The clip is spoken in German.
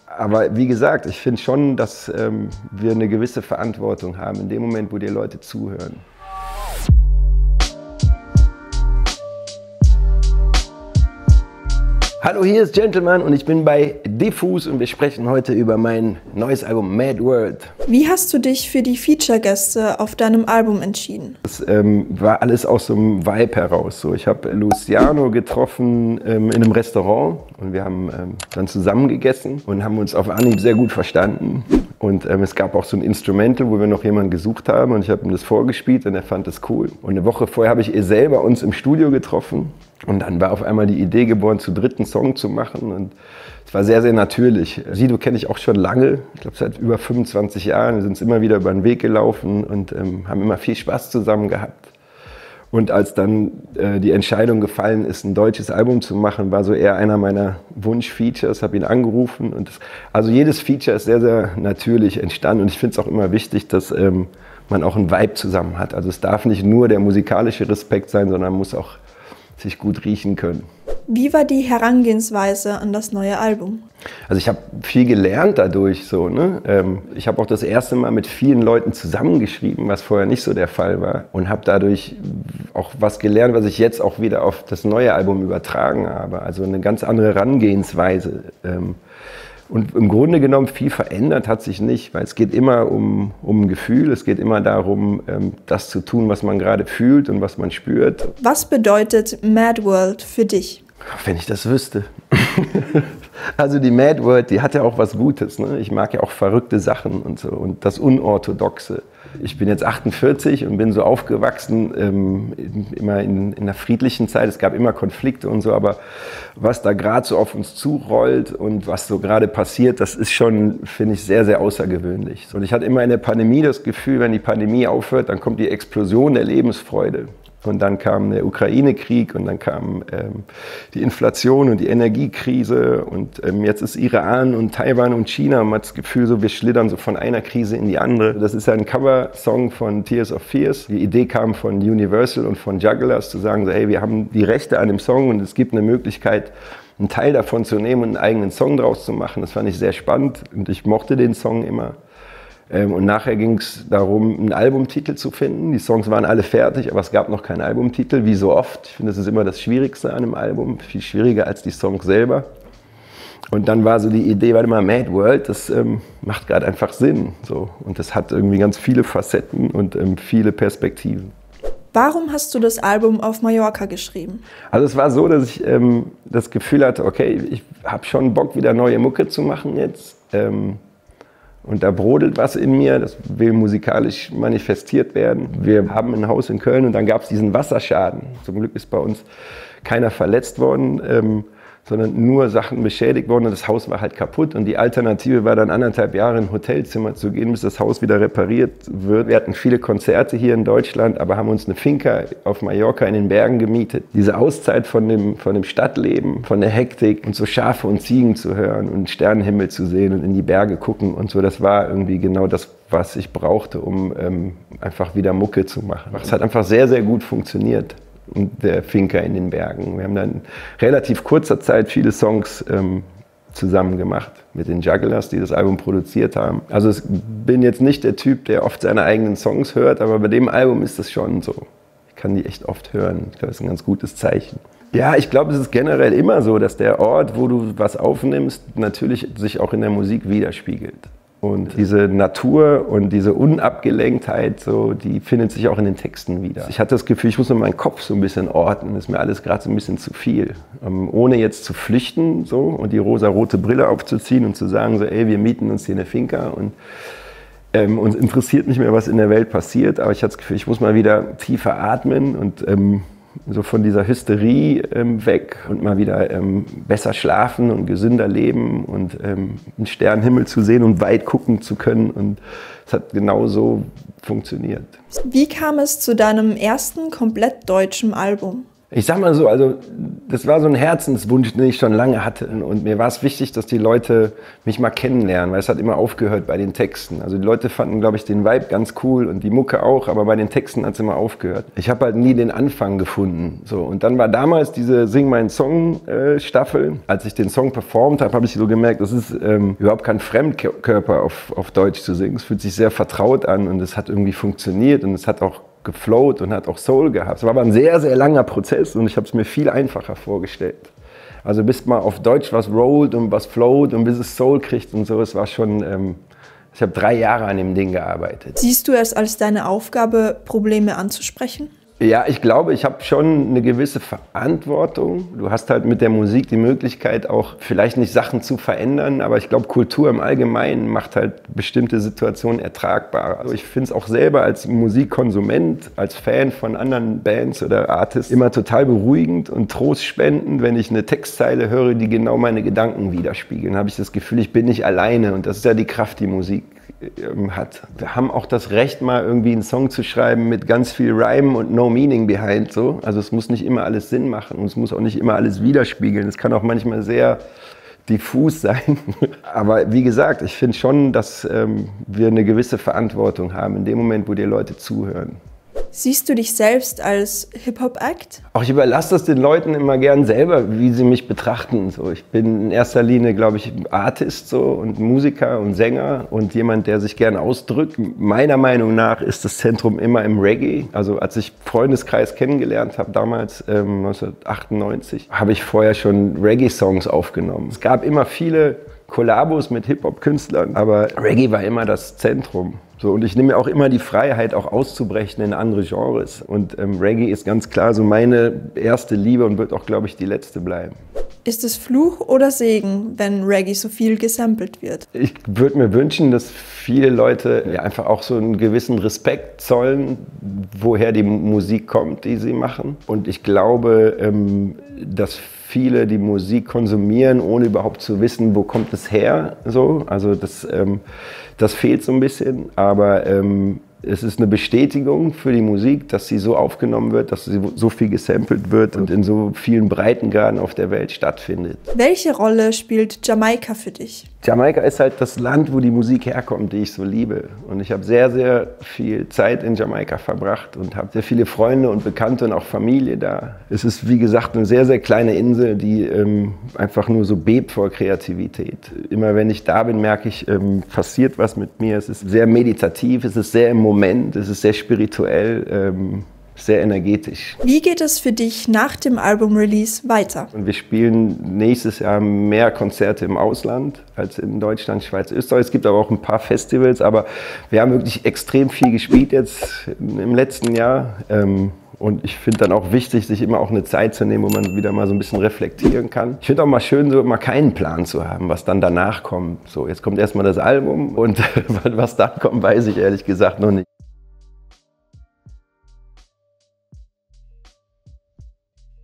Aber wie gesagt, ich finde schon, dass wir eine gewisse Verantwortung haben in dem Moment, wo dir Leute zuhören. Hallo, hier ist Gentleman und ich bin bei Diffus und wir sprechen heute über mein neues Album Mad World. Wie hast du dich für die Feature-Gäste auf deinem Album entschieden? Das war alles aus so einem Vibe heraus. So, ich habe Luciano getroffen in einem Restaurant und wir haben dann zusammen gegessen und haben uns auf Anhieb sehr gut verstanden. Und es gab auch so ein Instrumental, wo wir noch jemanden gesucht haben und ich habe ihm das vorgespielt und er fand das cool. Und eine Woche vorher habe ich selber uns im Studio getroffen und dann war auf einmal die Idee geboren, zu dritt einen Song zu machen und es war sehr, sehr natürlich. Sido kenne ich auch schon lange, ich glaube seit über 25 Jahren. Wir sind uns immer wieder über den Weg gelaufen und haben immer viel Spaß zusammen gehabt. Und als dann die Entscheidung gefallen ist, ein deutsches Album zu machen, war so eher einer meiner Wunsch-Features, habe ihn angerufen. Und also jedes Feature ist sehr, sehr natürlich entstanden. Und ich finde es auch immer wichtig, dass man auch einen Vibe zusammen hat. Also es darf nicht nur der musikalische Respekt sein, sondern muss auch sich gut riechen können. Wie war die Herangehensweise an das neue Album? Also ich habe viel gelernt dadurch. So, ne? Ich habe auch das erste Mal mit vielen Leuten zusammengeschrieben, was vorher nicht so der Fall war. Und habe dadurch auch was gelernt, was ich jetzt auch wieder auf das neue Album übertragen habe. Also eine ganz andere Herangehensweise. Und im Grunde genommen viel verändert hat sich nicht, weil es geht immer um ein Gefühl, es geht immer darum, das zu tun, was man gerade fühlt und was man spürt. Was bedeutet Mad World für dich? Wenn ich das wüsste. Also die Mad World, die hat ja auch was Gutes. Ne? Ich mag ja auch verrückte Sachen und so und das Unorthodoxe. Ich bin jetzt 48 und bin so aufgewachsen, immer in einer friedlichen Zeit. Es gab immer Konflikte und so, aber was da gerade so auf uns zurollt und was so gerade passiert, das ist schon, finde ich, sehr, sehr außergewöhnlich. Und ich hatte immer in der Pandemie das Gefühl, wenn die Pandemie aufhört, dann kommt die Explosion der Lebensfreude. Und dann kam der Ukraine-Krieg und dann kam die Inflation und die Energiekrise und jetzt ist Iran und Taiwan und China und man hat das Gefühl, so, wir schlittern so von einer Krise in die andere. Das ist ja ein Cover-Song von Tears of Fears. Die Idee kam von Universal und von Jugglers zu sagen, so, hey, wir haben die Rechte an dem Song und es gibt eine Möglichkeit, einen Teil davon zu nehmen und einen eigenen Song draus zu machen. Das fand ich sehr spannend und ich mochte den Song immer. Und nachher ging es darum, einen Albumtitel zu finden. Die Songs waren alle fertig, aber es gab noch keinen Albumtitel, wie so oft. Ich finde, das ist immer das Schwierigste an einem Album, viel schwieriger als die Songs selber. Und dann war so die Idee, warte mal, Mad World, das macht gerade einfach Sinn. So. Und das hat irgendwie ganz viele Facetten und viele Perspektiven. Warum hast du das Album auf Mallorca geschrieben? Also es war so, dass ich das Gefühl hatte, okay, ich habe schon Bock, wieder neue Mucke zu machen jetzt. Und da brodelt was in mir, das will musikalisch manifestiert werden. Wir haben ein Haus in Köln und dann gab es diesen Wasserschaden. Zum Glück ist bei uns keiner verletzt worden, sondern nur Sachen beschädigt worden und das Haus war halt kaputt. Und die Alternative war dann 1,5 Jahre in ein Hotelzimmer zu gehen, bis das Haus wieder repariert wird. Wir hatten viele Konzerte hier in Deutschland, aber haben uns eine Finca auf Mallorca in den Bergen gemietet. Diese Auszeit von dem Stadtleben, von der Hektik und so Schafe und Ziegen zu hören und Sternenhimmel zu sehen und in die Berge gucken und so, das war irgendwie genau das, was ich brauchte, um einfach wieder Mucke zu machen. Es hat einfach sehr, sehr gut funktioniert. Und der Finca in den Bergen. Wir haben dann in relativ kurzer Zeit viele Songs zusammen gemacht mit den Jugglers, die das Album produziert haben. Also ich bin jetzt nicht der Typ, der oft seine eigenen Songs hört, aber bei dem Album ist das schon so. Ich kann die echt oft hören. Ich glaube, das ist ein ganz gutes Zeichen. Ja, ich glaube, es ist generell immer so, dass der Ort, wo du was aufnimmst, natürlich sich auch in der Musik widerspiegelt. Und diese Natur und diese Unabgelenktheit, so, die findet sich auch in den Texten wieder. Ich hatte das Gefühl, ich muss nur meinen Kopf so ein bisschen ordnen. Das ist mir alles gerade so ein bisschen zu viel. Ohne jetzt zu flüchten so, und die rosa-rote Brille aufzuziehen und zu sagen, so, ey, wir mieten uns hier eine Finca und uns interessiert nicht mehr, was in der Welt passiert. Aber ich hatte das Gefühl, ich muss mal wieder tiefer atmen und so von dieser Hysterie weg und mal wieder besser schlafen und gesünder leben und einen Sternenhimmel zu sehen und weit gucken zu können. Und es hat genau so funktioniert. Wie kam es zu deinem ersten komplett deutschen Album? Ich sag mal so, also das war so ein Herzenswunsch, den ich schon lange hatte. Und mir war es wichtig, dass die Leute mich mal kennenlernen, weil es hat immer aufgehört bei den Texten. Also die Leute fanden, glaube ich, den Vibe ganz cool und die Mucke auch, aber bei den Texten hat es immer aufgehört. Ich habe halt nie den Anfang gefunden. So, und dann war damals diese Sing meinen Song Staffel. Als ich den Song performt habe, habe ich so gemerkt, das ist überhaupt kein Fremdkörper auf Deutsch zu singen. Es fühlt sich sehr vertraut an und es hat irgendwie funktioniert und es hat auch geflowt und hat auch Soul gehabt. Es war aber ein sehr, sehr langer Prozess und ich habe es mir viel einfacher vorgestellt. Also bis mal auf Deutsch was rollt und was flowt und bis es Soul kriegt und so, es war schon, ich habe 3 Jahre an dem Ding gearbeitet. Siehst du es als deine Aufgabe, Probleme anzusprechen? Ja, ich glaube, ich habe schon eine gewisse Verantwortung. Du hast halt mit der Musik die Möglichkeit, auch vielleicht nicht Sachen zu verändern, aber ich glaube, Kultur im Allgemeinen macht halt bestimmte Situationen ertragbar. Also ich finde es auch selber als Musikkonsument, als Fan von anderen Bands oder Artists immer total beruhigend und trostspendend, wenn ich eine Textzeile höre, die genau meine Gedanken widerspiegeln. Habe ich das Gefühl, ich bin nicht alleine und das ist ja die Kraft, die Musik hat. Wir haben auch das Recht, mal irgendwie einen Song zu schreiben mit ganz viel Rhyme und no meaning behind. So. Also es muss nicht immer alles Sinn machen und es muss auch nicht immer alles widerspiegeln. Es kann auch manchmal sehr diffus sein. Aber wie gesagt, ich finde schon, dass wir eine gewisse Verantwortung haben in dem Moment, wo dir Leute zuhören. Siehst du dich selbst als Hip-Hop-Act? Auch ich überlasse das den Leuten immer gern selber, wie sie mich betrachten. So, ich bin in erster Linie, glaube ich, Artist so, und Musiker und Sänger und jemand, der sich gern ausdrückt. Meiner Meinung nach ist das Zentrum immer im Reggae. Also als ich Freundeskreis kennengelernt habe, damals 1998, habe ich vorher schon Reggae-Songs aufgenommen. Es gab immer viele Kollabos mit Hip-Hop-Künstlern, aber Reggae war immer das Zentrum. So, und ich nehme mir auch immer die Freiheit, auch auszubrechen in andere Genres. Und Reggae ist ganz klar so meine erste Liebe und wird auch, glaube ich, die letzte bleiben. Ist es Fluch oder Segen, wenn Reggae so viel gesampelt wird? Ich würde mir wünschen, dass viele Leute ja einfach auch so einen gewissen Respekt zollen, woher die Musik kommt, die sie machen. Und ich glaube, dass viele die Musik konsumieren, ohne überhaupt zu wissen, wo kommt es her. So. Also das fehlt so ein bisschen, aber es ist eine Bestätigung für die Musik, dass sie so aufgenommen wird, dass sie so viel gesampelt wird und in so vielen Breitengraden auf der Welt stattfindet. Welche Rolle spielt Jamaika für dich? Jamaika ist halt das Land, wo die Musik herkommt, die ich so liebe. Und ich habe sehr, sehr viel Zeit in Jamaika verbracht und habe sehr viele Freunde und Bekannte und auch Familie da. Es ist, wie gesagt, eine sehr, sehr kleine Insel, die einfach nur so bebt vor Kreativität. Immer wenn ich da bin, merke ich, passiert was mit mir. Es ist sehr meditativ, es ist sehr im Moment, es ist sehr spirituell. Sehr energetisch. Wie geht es für dich nach dem Album-Release weiter? Und wir spielen nächstes Jahr mehr Konzerte im Ausland als in Deutschland, Schweiz, Österreich. Es gibt aber auch ein paar Festivals, aber wir haben wirklich extrem viel gespielt jetzt im letzten Jahr. Und ich finde dann auch wichtig, sich immer auch eine Zeit zu nehmen, wo man wieder mal so ein bisschen reflektieren kann. Ich finde auch mal schön, so mal keinen Plan zu haben, was dann danach kommt. So, jetzt kommt erstmal das Album und was dann kommt, weiß ich ehrlich gesagt noch nicht.